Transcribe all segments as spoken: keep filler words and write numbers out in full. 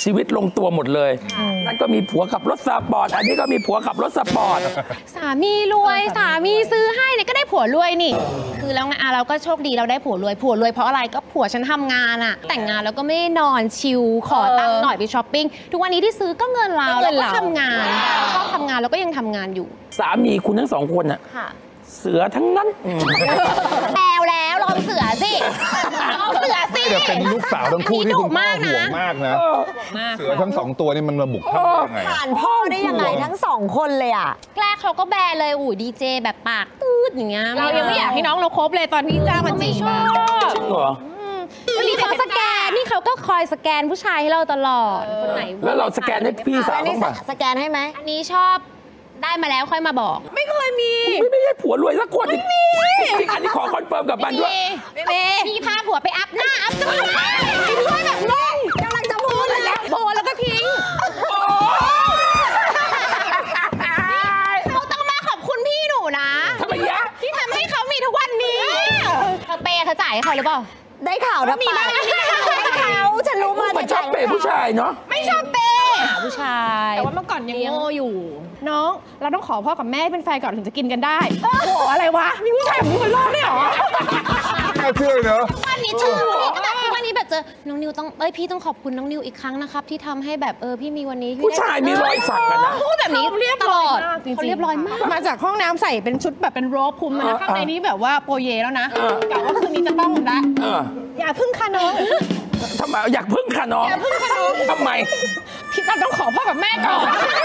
ชีวิตลงตัวหมดเลยนั่นก็มีผัวขับรถสปอร์ตอันนี้ก็มีผัวขับรถสปอร์ตสามีรวยสามีซื้อให้เนี่ยก็ได้ผัวรวยนี่คือแล้วไงอ่ะเราก็โชคดีเราได้ผัวรวยผัวรวยเพราะอะไรก็ผัวฉันทำงานอะแต่งงานแล้วก็ไม่นอนชิลขอตังค์หน่อยไปช้อปปิ้งทุกวันนี้ที่ซื้อก็เงินเราแล้วก็ทำงานชอบทำงานแล้วก็ยังทำงานอยู่สามีคุณทั้งสองคนอะเสือทั้งนั้นแล้วแล้วลองเสือสิลองเสือสิเดี๋ยวเป็นลูกสาวทั้งคู่ที่คุณพ่อห่วงมากนะเสือทั้งสองตัวนี่มันมาบุกท่ายังไงผ่านพ่อได้ยังไงทั้งสองคนเลยอ่ะแรกเขาก็แบนเลยอู๋ดีเจแบบปากตืดอย่างเงี้ยเรายังไม่อยากให้น้องเราคบเลยตอนที่จ้ามาจีบชอบจริงเหรอวันนี้เขาสแกนนี่เขาก็คอยสแกนผู้ชายให้เราตลอดคนไหนแล้วเราสแกนให้พี่สาวบ้างป่ะสแกนให้ไหมอันนี้ชอบได้มาแล้วค่อยมาบอกไม่เคยมีไม่ไม่ใช่ผัวรวยสักคนจริงจริงอันนี้ขอคอนเฟิร์มกับมันด้วยไม่มีมีพาผัวไปอัพหน้าอัพจมูกไม่ใช่แบบงงกำลังจะพูดเลยนะโบแล้วก็ทิ้งเขาต้องมาขอบคุณพี่หนูนะทำไมยะที่ทำให้เขามีทุกวันนี้เธอเปย์เธอจ่ายให้เขาหรือเปล่าได้ข่าวนะมีบ้างได้ข่าวฉันรู้มามันชอบเปย์ผู้ชายเนาะไม่ชอบเปย์ผู้ชายแต่ว่าเมื่อก่อนยังโง่อยู่น้องเราต้องขอพ่อกับแม่เป็นแฟนก่อนถึงจะกินกันได้โอ้โหอะไรวะมีผู้ชายแบบนี้บนโลกได้หรอน่าเชื่อเนอะวันนี้ชื่อก็แบบวันนี้แบบเจอน้องนิวต้องเอ้ยพี่ต้องขอบคุณน้องนิวอีกครั้งนะครับที่ทำให้แบบเออพี่มีวันนี้ผู้ชายมีรอยสักกันนะพูดแบบนี้เรียบร้อยเขาเรียบร้อยมากมาจากห้องน้ำใส่เป็นชุดแบบเป็นโรบคุมนะข้างในนี้แบบว่าโปรเยแล้วนะกะว่าคืนนี้จะต้องได้อย่าพึ่งค่ะน้องทำไมอยากพึ่งค่ะน้องอย่าพึ่งค่ะน้องทำไมพี่ต้องขอพ่อกับแม่ก่อน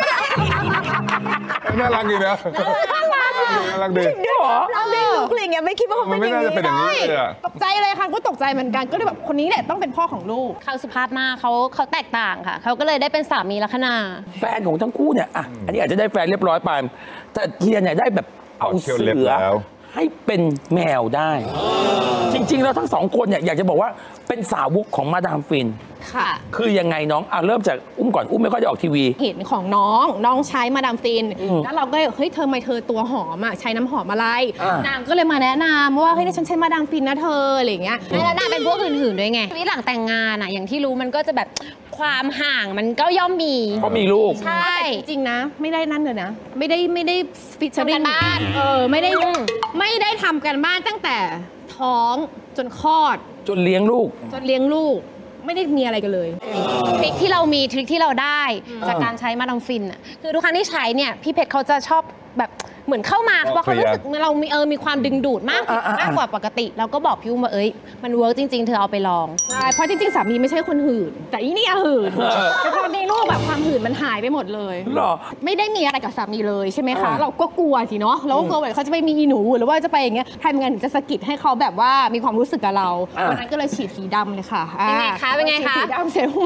น่ารักดีนะน่ารักน่ารักดีเราได้ลูกอะไรเงี้ยไม่คิดว่าเขาเป็นอย่างนี้ตกใจเลยค่ะก็ตกใจเหมือนกันก็เลยแบบคนนี้แหละต้องเป็นพ่อของลูกเขาสุภาพมากเขาเขาแตกต่างค่ะเขาก็เลยได้เป็นสามีลักษณะแฟนของทั้งคู่เนี่ยอ่ะอันนี้อาจจะได้แฟนเรียบร้อยไปแต่เทียนเนี่ยได้แบบเอาเสือให้เป็นแมวได้จริงๆแล้วทั้งสองคนเนี่ยอยากจะบอกว่าเป็นสาวกของมาดามฟินค่ะคือยังไงน้องอ่ะเริ่มจากอุ้มก่อนอุ้มไม่ค่อยได้ออกทีวีเห็นของน้องน้องใช้มาดามฟินแล้วเราก็เฮ้ยเธอไม่เธอตัวหอมอ่ะใช้น้ำหอมอะไรนางก็เลยมาแนะนำว่าเฮ้ยฉันใช้มาดามฟินนะเธออะไรอย่างเงี้ยแล้วนางเป็นพวกอื่นๆด้วยไงชีวิตหลังแต่งงานอ่ะอย่างที่รู้มันก็จะแบบความห่างมันก็ย่อมมีเพราะมีลูกใช่จริงนะไม่ได้นั่นเลยนะไม่ได้ไม่ได้ฟิชเชอร์กันบ้านเออไม่ได้ไม่ได้ทำกันบ้านตั้งแต่ท้องจนคลอดจนเลี้ยงลูกจนเลี้ยงลูกไม่ได้มีอะไรกันเลยทริคที่เรามีทริคที่เราได้จากการใช้มาดามฟินอ่ะคือทุกครั้งที่ใช้เนี่ยพี่เพชรเขาจะชอบแบบเหมือนเข้ามาเพราะเขารู้สึกเรามีเออมีความดึงดูดมากมากกว่าปกติเราก็บอกพี่อุ้มว่าเอ้ยมันเวิร์กจริงๆเธอเอาไปลองใช่เพราะจริงๆสามีไม่ใช่คนหื่นแต่อีนี่หื่นแต่พอมีลูกแบบความหื่นมันหายไปหมดเลยหรอไม่ได้มีอะไรกับสามีเลยใช่ไหมคะเราก็กลัวสิเนาะเราก็กลัวว่าเขาจะไปมีหนูหรือว่าจะไปอย่างเงี้ยทำยังไงถึงจะสะกิดให้เขาแบบว่ามีความรู้สึกกับเราวันนั้นก็เลยฉีดสีดำเลยค่ะเป็นไงคะเป็นไงคะสีดำเสร็จ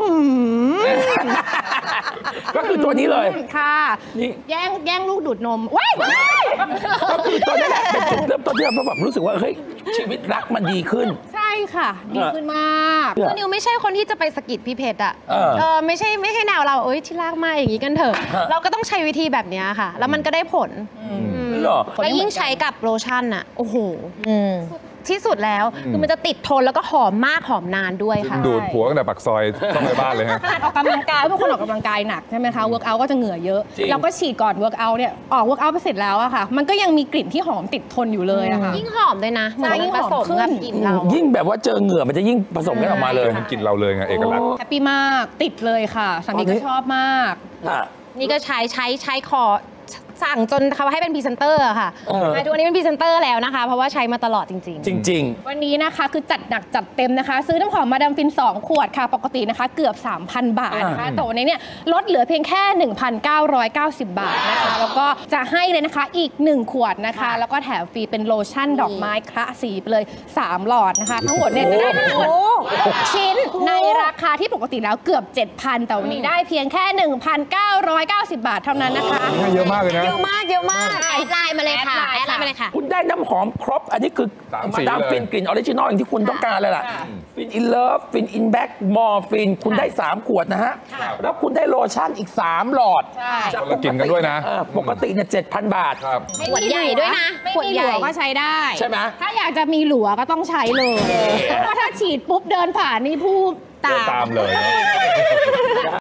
ก็คือตัวนี้เลยค่ะแย่งแย่งลูกดูดนมว้ายก็คือตัวนี้แหละเป็นจุดเริ่มต้นที่เราแบบรู้สึกว่าเฮ้ยชีวิตรักมันดีขึ้นใช่ค่ะดีขึ้นมากคือนิวไม่ใช่คนที่จะไปสะกิดพี่เพชรอ่ะเออไม่ใช่ไม่ใช่แนวเราเอ้ยที่รักมากอย่างนี้กันเถอะเราก็ต้องใช้วิธีแบบนี้ค่ะแล้วมันก็ได้ผลแล้วยิ่งใช้กับโลชั่นอ่ะโอ้โหที่สุดแล้วคือมันจะติดทนแล้วก็หอมมากหอมนานด้วยค่ะดูดผัวตั้งแต่ปากซอยต้องไปบ้านเลยฮะออกกำลังกายทุกคนออกกำลังกายหนักใช่ไหมคะเวิร์กอัลก็จะเหงื่อเยอะเราก็ฉีดก่อนเวิร์กอัลเนี่ยออกเวิร์กอัลไปเสร็จแล้วอะค่ะมันก็ยังมีกลิ่นที่หอมติดทนอยู่เลยอะค่ะยิ่งหอมด้วยนะเหมือนยิ่งผสมกับกลิ่นเรายิ่งแบบว่าเจอเหงื่อมันจะยิ่งผสมกันออกมาเลยมันกลิ่นเราเลยไงเอกลักษณ์แฮปปี้มากติดเลยค่ะสามีก็ชอบมากนี่ก็ใช้ใช้ใช้คอสั่งจนเขาให้เป็นพรีเซนเตอร์ค่ะทุกวันนี้เป็นพรีเซนเตอร์แล้วนะคะเพราะว่าใช้มาตลอดจริงๆจริงๆวันนี้นะคะคือจัดหนักจัดเต็มนะคะซื้อน้ำหอมมาดามฟินสองขวดค่ะปกตินะคะเกือบ สามพัน บาทนะคะแต่วันนี้เนี่ยลดเหลือเพียงแค่ หนึ่งพันเก้าร้อยเก้าสิบ บาทนะคะแล้วก็จะให้เลยนะคะอีกหนึ่งขวดนะคะแล้วก็แถมฟรีเป็นโลชั่นดอกไม้คละสีไปเลยสามหลอดนะคะทั้งหมดเนี่ยจะได้ทั้งหมดหกชิ้นในราคาที่ปกติแล้วเกือบ เจ็ดพัน แต่วันนี้ได้เพียงแค่ หนึ่งพันเก้าร้อยเก้าสิบ บาทเท่านั้นนะคะเยอะมากเลยนะเยอะมากเยอะมากแอดไลน์มาเลยค่ะแอดไลน์มาเลยค่ะคุณได้น้ำหอมครบอันนี้คือมาดามฟินกลิ่นออริจินอลอย่างที่คุณต้องการเลยล่ะฟินอินเลิฟฟินอินแบ็กมอร์ฟินคุณได้สามขวดนะฮะแล้วคุณได้โลชั่นอีกสามหลอดจะกินกันด้วยนะปกติเนี่ยเจ็ดพัน บาทขวดใหญ่ด้วยนะขวดใหญ่ก็ใช้ได้ใช่ไหมถ้าอยากจะมีหลัวก็ต้องใช้เลยเพราะถ้าฉีดปุ๊บเดินผ่านนี่ผู้ตามเลย